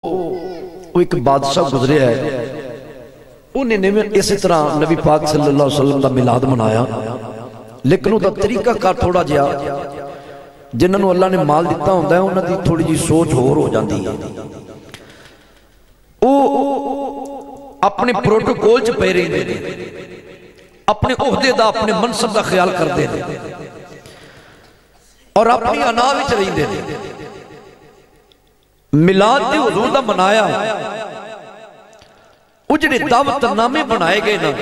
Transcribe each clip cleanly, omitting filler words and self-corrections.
ایک بادشاہ گزرے ہے، انہیں اسی طرح نبی پاک صلی اللہ علیہ وسلم دا میلاد منایا، لیکن وہ دا طریقہ کار تھوڑا جیا جنہوں اللہ نے مال دیتا ہوتا ہے انہوں دی تھوڑی جی سوچ ہو جاندی ہے، وہ اپنے پروٹوکول چ پہ رہے ہیں، اپنے عہدے دا اپنے منصب دا خیال کر دے ہیں اور اپنی انا وچ رہندے ہیں۔ میلاد تے حضور دا منایا، وہ جڑے دعوت نامے بنائے گئے نا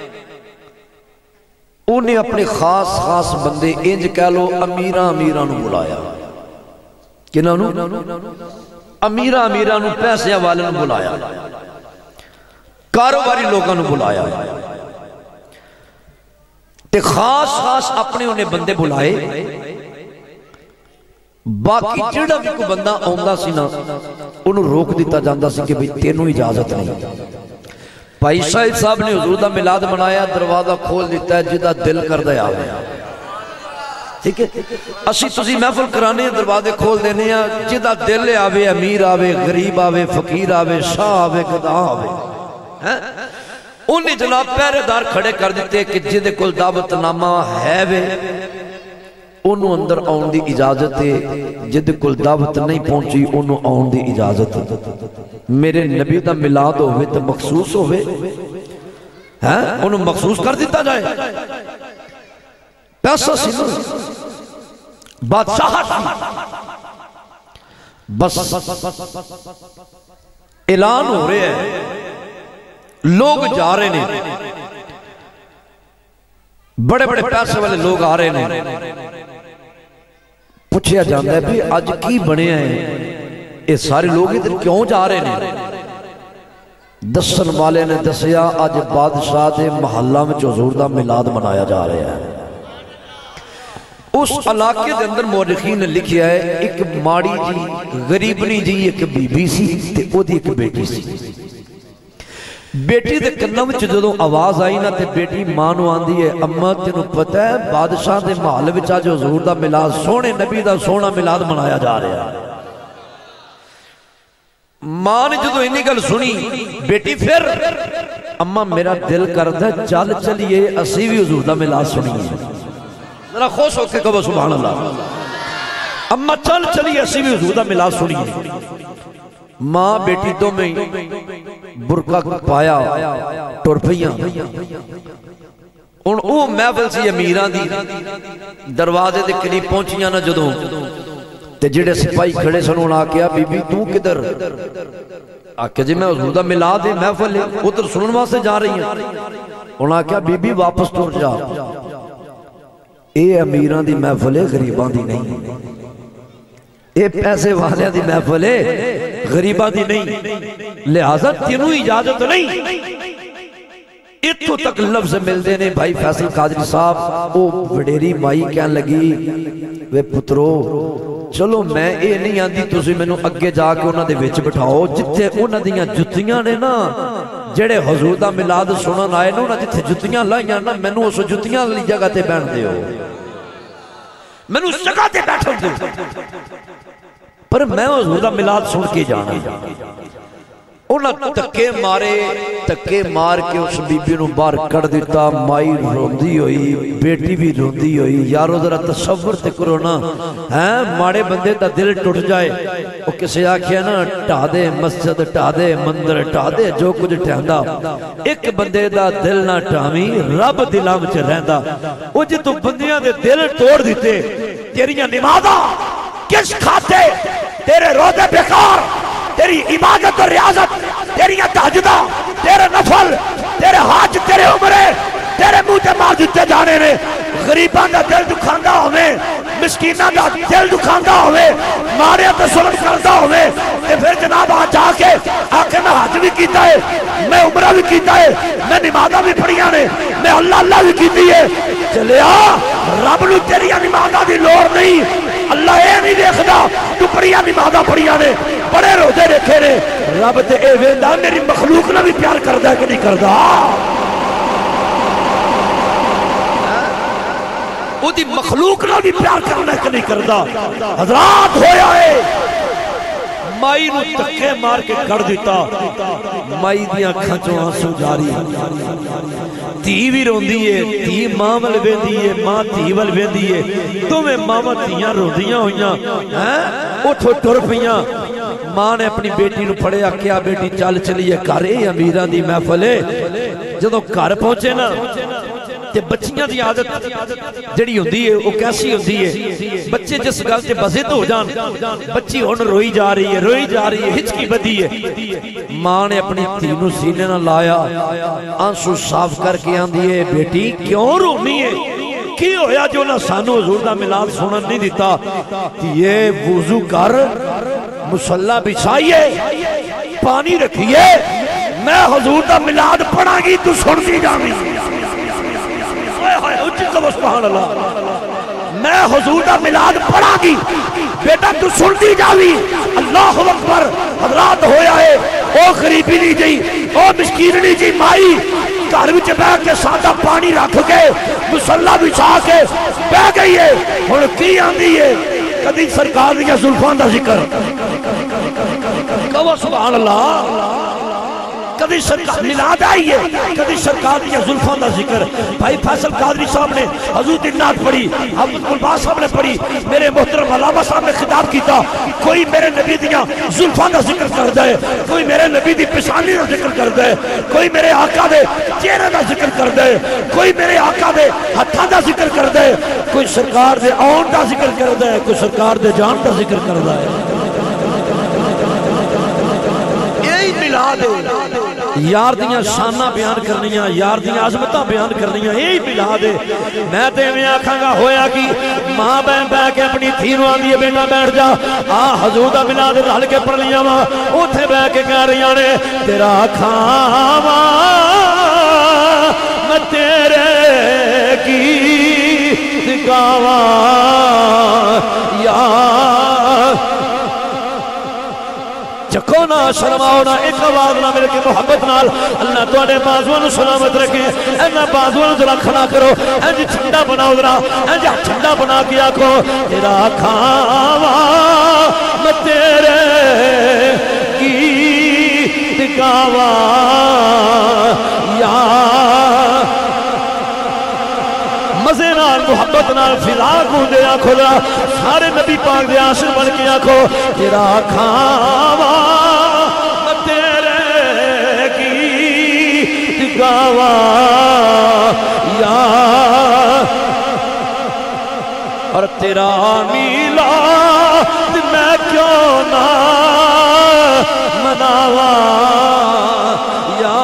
انہیں اپنے خاص خاص بندے انج کہہ لو امیراں نو بلایا، کنہاں نو؟ امیراں نو، پیسے والے نو بلایا، کاروباری لوگاں نو بلایا، تے خاص خاص اپنے انہیں بندے بلائے، باقی جڑا بھی کوئی بندہ آندا سی نا انہوں روک دیتا جاندہ سی کہ بھئی تینوں اجازت نہیں۔ بھائی شاہد صاحب نے حضور دا میلاد منایا، دروازہ کھول دیتا ہے جدہ دل کر دے آوے، ٹھیک ہے؟ اسی تسی محفل کرانے ہیں، دروازے کھول دینے ہیں، جدہ دل آوے، امیر آوے، غریب آوے، فقیر آوے، شاہ آوے، گدا آوے، انہیں جناب پہرے دار کھڑے کر دیتے کہ جدے کل دعوت نامہ ہے وے انہوں اندر آن دی اجازت ہے، جدے کل دعوت نہیں پہنچی انہوں آن دی اجازت ہے۔ میرے نبی دا میلاد ہوئے تو مخصوص ہوئے، انہوں مخصوص کر دیتا جائے، پیسہ سنو بادشاہ بس اعلان ہو رہے ہیں، لوگ جا رہے ہیں، بڑے بڑے پیسے والے لوگ آ رہے ہیں، پوچھیا جاندہ ہے بھی آج کی بنے ہیں یہ سارے لوگ ادھر کیوں جا رہے ہیں؟ دسن والے نے دسیا آج بادشاہ دے محلہ میں حضور دا میلاد منایا جا رہا ہے۔ اس علاقے دے اندر مورخین نے لکھیا ہے ایک ماڑی جی غریبنی جی ایک بی بی سی تے او دی ایک بیٹی سی، بیٹی دے کنوں وچ جدوں آواز آئی نا تے بیٹی ماں نوں آندی ہے اماں تینوں پتہ ہے بادشاہ دے محل وچ اج حضور دا میلاد سونے نبی دا سونا میلاد منایا جا رہا ہے۔ ماں نے جدوں انی گل سنی بیٹی پھر اماں میرا دل کردا ہے چل چلیے اسی بھی حضور دا میلاد سنیے، ذرا خوش ہو کے کہو سبحان اللہ، اماں چل چلیے اسی بھی حضور دا میلاد سنیے۔ ماں بیٹی تو میں برکہ پایا ٹر پئیاں، ان او محفل سی امیراں دی دروازے دے قریب پہنچیاں نہ جدوں تے جڑے سپاہی کھڑے سن انہاں آکھیا بی بی تو کدھر؟ آکھیا جی میں حضور دا میلاد ہے محفل ہے ادھر سنن واسطے جا رہی ہیں۔ انہاں آکھیا بی بی واپس ٹر جا، اے امیراں دی محفل ہے غریباں دی نہیں، اے پیسے والے دی محفل ہے غریباں دی نہیں، لہذا تینوں اجازت نہیں۔ اتھو تک لفظ ملتے نے بھائی فیصل قادری صاحب او وڈیری مائی کہن لگی وے پترو چلو میں اے نہیں آندی تسی میں نو اگے جا کے انہاں دے وچ بٹھاؤ جتھے انہاں دیاں جتیاں نے نا جڑے حضور دا میلاد سنن آئے نا انہاں جتھے جتیاں لائیاں نا میں نو اس جتیاں لی جگہ تے بیٹھ دیو، میں نو اس جگہ تے بیٹھ دیو، پر میں حضور دا میلاد سن کے جانا۔ انہاں تکے مار کے اس بی بی نو باہر کر دیتا، مائی روندی ہوئی بیٹی بھی روندی ہوئی۔ یارو ذرا تصور تے کرو نا، ماڑے بندے دا دل ٹوٹ جائے، وہ کسے آکھیا نا ٹھا دے مسجد ٹھا دے مندر ٹھا دے جو کچھ ٹھہندا، ایک بندے دا دل نہ ٹھاویں رب دلاں وچ رہندا۔ او جے تو بندیاں دے دل توڑ دیتے تیریاں نمازاں کس کھاتے، تیرے روزے بیکار، تیری عبادت اور ریاضت، تیریاں تہجدہ، تیرے نفل، تیرے حج، تیرے عمرے، تیرے منہ تے مار دیتے جانے نے۔ غریباں دا دل دکھاندا ہوئے، مسکیناں دا دل دکھاندا ہوئے، مارے تے ظلم کردا ہوئے، تے پھر جناب آ جا کے آکے میں حج بھی کیتا ہے، میں عمرہ بھی کیتا ہے، میں نمازاں بھی پڑھیاں نے، میں اللہ بھی کیتی ہے۔ چلے آ رب نو تیریاں نمازاں دی لوڑ نہیں، اللہ اے نہیں دیکھدا تو پڑھیاں نمازاں پڑھیاں نے، بڑے روزے رکھے نے، رب تے اے ویندا میری مخلوق نہ بھی پیار کردا ہے کہ نہیں کردا؟ وہ دی مخلوق نہ بھی پیار کرنا ہے کہ نہیں کردا؟ حضرات ہویا ہے مائی نو تکے مار کے کڑ دیتا مائی دیاں اکھاں چوں آنسو جاری تھی بھی روندی ہے تھی ماں ول ویندی ہے ماں تھی ول ویندی ہے تمہیں ماما تھیاں روندیاں ہویاں اٹھو ٹر پیاں ماں نے اپنی بیٹی نو پڑھیا کیا بیٹی چل چلیے گھر اے امیراں دی محفل ہے جدوں گھر پہنچے نا تے بچیاں دی عادت جڑی ہوندی ہے وہ کیسی ہوندی ہے بچے جس گل تے بضد ہو جان بچی ہن روئی جا رہی ہے ہچکی بدی ہے ماں نے اپنی دھی نو سینے نہ لایا آنسو صاف کر کے آندی ہے بیٹی کیوں رونی ہے کی ہویا جو نہ سانو حضور دا میلاد سنن نہیں دیتا یہ وضو کر مصلی بچھائیے پانی رکھیے میں حضور دا میلاد پڑھا گی تو سن دی جاویں سبحان اللہ میں حضور دا میلاد پڑھا گی بیٹا تو سن دی جاوی اللہ اکبر حضرات ہویا ہے او غریبی نہیں جی او مسکین نہیں جی مائی گھر وچ بیٹھ کے سادہ پانی رکھ کے مصلی بچھا کے بہ گئی ہے ہن کی آندی ہے کدی سرکار دی زلفاں دا ذکر کہو سبحان اللہ کدی سرکار میلاد آئی ہے کدی سرکار دیا زلفاں دا ذکر بھائی فیصل قادری صاحب نے حضور دی نعت پڑھی حافظ گلباز صاحب نے پڑھی میرے محترم علامہ صاحب نے خطاب کیتا کوئی میرے نبی دیا زلفاں دا ذکر کر دے کوئی میرے نبی دی پشانی دا ذکر کر دے کوئی میرے آقا دے چہرے دا ذکر کر دے کوئی میرے آقا دے ہتھاں دا ذکر کر دے کوئی سرکار دے آن دا ذکر کر دے کوئی سرکار دے جان دا ذکر کر دے یہی میلاد ہے یار دیاں شانہ بیان کرنیاں یار دیاں عظمتہ بیان کرنیاں یہی میلاد ہے میں تے میں آکھاں گا ہویا کی ماں بہن بہ کے اپنی تھینوں آن دیئے بیٹا بیٹھ جا حضور دا میلاد رہل کے پڑھ لیاں ماں اوتھے بہ کے کہہ رہیاں نے تیرا کھاواں میں تیرے کی گاواں یا چکو نہ شرماؤ نہ ایک آواز نہ مل کے محبت نال اللہ تواڈے بازوؤں سلامت رکھے اینا بازوؤں ذرا کھڑا کرو انج چھنڈا بناؤ ذرا انج چھنڈا بنا کے آکھو تیرا کھاواں میں تیرے گیت گاواں یا مزے نال محبت نال فضا گوندے آکھو ذرا سارے نبی پاک دے عاشق بن کے آکھو تیرا کھاواں میں تیرے گیت گاواں یا اور تیرا میلاد میں کیوں نہ مناواں یا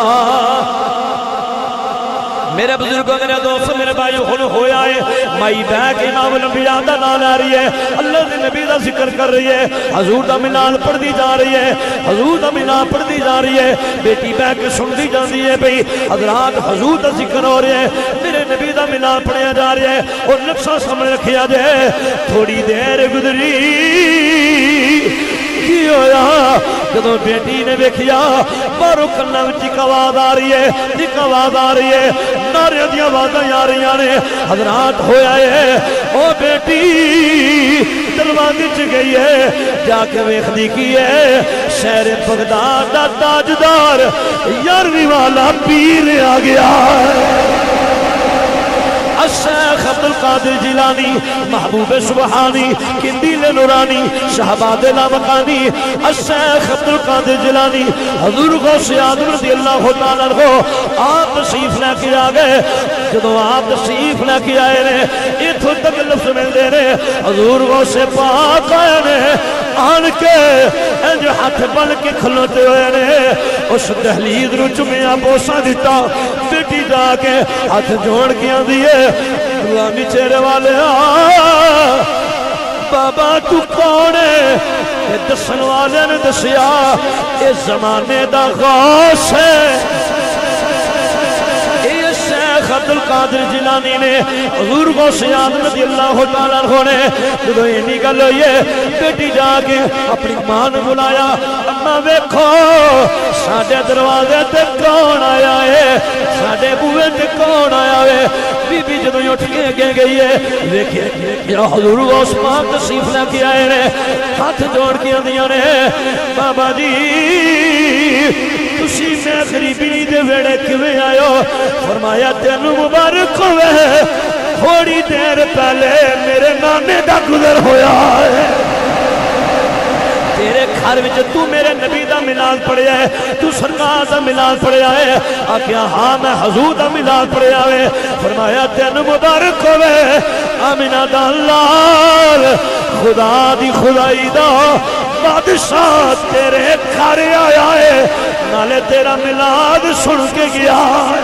میرے بزرگوں میرے دوست میرے بھائیو خون ہویا ہے مائی بیک امام الانبیاء دا نال آ رہی ہے اللہ دے نبی دا ذکر کر رہی ہے حضور دا میلاد پڑھ دی جا رہی ہے حضور دا میلاد پڑھ دی جا رہی ہے بیٹی بیک سن دی جاندی ہے بھئی حضرات حضور دا ذکر ہو رہے ہیں میرے نبی دا میلاد پڑھیا جا رہا ہے اور نقشہ سامنے رکھیا جائے تھوڑی دیر گزری کی ہویا جدوں بیٹی نے دیکھیا بارو کنا وچ ایک آواز آ رہی ہے ایک آواز آ رہی ہے نعرے دی آوازاں آ رہی نے حضرات ہویا ہے او بیٹی دروازے چ گئی ہے جا کے ویکھدی کی ہے شہر بغداد دا تاجدار 11ویں والا پیر آ گیا ہے الشیخ عبدالقادر جیلانی محبوب سبحانی قندیل نورانی شہباد لامکانی الشیخ عبدالقادر جیلانی حضور غوث اعظم رضی اللہ تعالیٰ عنہ آپ تشریف لے کے آ گئے جدو آپ تشریف لے کے آئے نے اتھو تک لفظ ملتے نے حضور غوث پاک آئے نے آن کے جو ہاتھ بن کے کھلوتے ہوئے نے اس دہلیز رو چمیاں بوسا دیتا بیٹی جا کے ہاتھ جوڑ کے آن دیئے غلامی چہرے والے بابا تو کونے دسن والے نے دسیا اس زمانے دا غوث ہے شیخ عبدالقادر جیلانی نے حضور غوث اعظم رضی اللہ تعالیٰ عنہ نے جدو اینی گل ہوئی ہے بیٹی جا کے اپنی ماں نے بلایا اما ویکھو ساڈے دروازے تے کون آیا ہے ساڈے بوئے تے کون آیا ہے بی بی جدوں اٹھ کے اگے گئی ہے ویکھے یا حضور غوث پاک تشریف لے کے آئے نے ہاتھ جوڑ کے آندیاں نے بابا جی تسی میں غریبی دے ویڑے کیویں آئے ہو فرمایا تینوں مبارک ہوئے تھوڑی دیر پہلے میرے نانے دا گزر ہویا ہے تیرے گھر وچ تو میرے نبی دا ملاد پڑھیا ہے تو سرکار دا ملاد پڑھیا ہے آکھیا ہاں میں حضور دا ملاد پڑھیا ہے فرمایا تینوں مبارک ہوئے آمینہ دا لال خدا دی خدائی دا بادشاہ تیرے گھر آیا ہے نالے تیرا ملاد سن کے گیا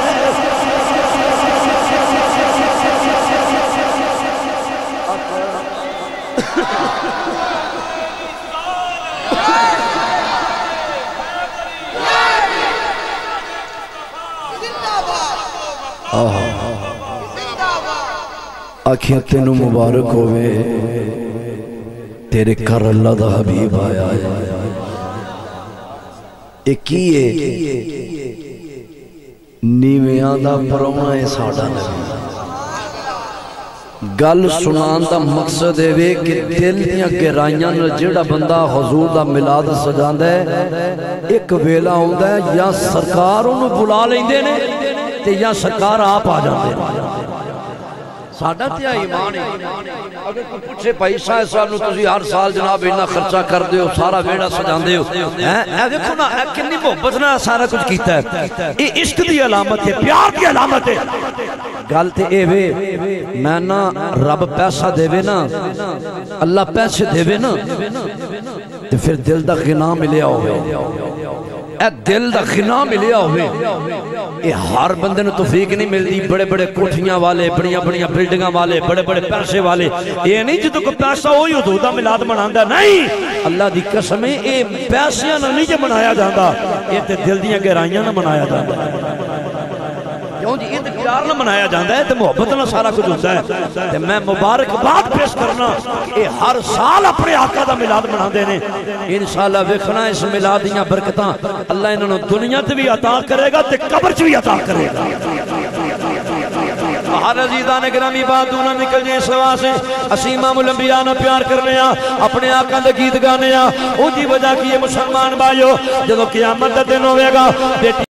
آنکھیں تینوں مبارک ہوئے تیرے کر اللہ دا حبیب آیا ہے ایک ہی نیویاں دا پرونا ہے ساڑھا نبی گل سنان دا مقصد ہے کہ دل دیاں گہرائیاں جڑا بندہ حضور دا ملاد سجاندہ ہے ایک ویلا ہوندہ ہے یا سرکار انہوں بلا لیندے نے یا سرکار آپ آ جاندے نے ساڑھا تیا ایمان ہے اگر کوئی پوچھے بھائی صاحب صاحب نو تسی ہر سال جناب اتنا خرچہ کر دے ہو سارا ویڑا سجاندے ہو اے دیکھو نا کنی محبت نہ سارا کچھ کیتا ہے یہ عشق دی علامت ہے پیار دی علامت ہے گل تے اے وے میں نا رب پیسہ دے وے نا اللہ پیسے دے وے نا تے پھر دل دا غنا ملیا ہوئے اے دل دا غنا ملیا ہوئے اے ہر بندے نے توفیق نہیں ملتی بڑے بڑے کوٹھیاں والے بڑیاں بڑیاں بلڈنگاں والے بڑے بڑے پیسے والے یہ نہیں جدو کو پیسہ ہوئی حضور دا ملاد مناندہ نہیں اللہ دی قسم ہے اے پیسیاں نہ نہیں جو منایا جاندہ یہ تے دل دیاں گہرائیاں نہ منایا جاندہ کیوں جی یہ تے پیار نہ منایا جاندہ ہے تے محبت نہ سارا کچھ ہوتا ہے تے میں مبارک بات پیش کرنا اے ہر سال اپنے آقا دا ملاد مناندے نے انشاءاللہ ویکھنا اس ملادیاں برکتاں اللہ انہوں دنیا تے بھی عطا کرے گا تے قبر چ بھی عطا کرے گا ہر عزیزان گرامی بات دونا نکل جائیں سوا سے اسی امام الانبیاء نہ پیار کرنے اپنے آقا دے گیت گانے او جی وجہ کی یہ مسلمان بھائیو جدو قیامت دن ہوئے گا بیٹی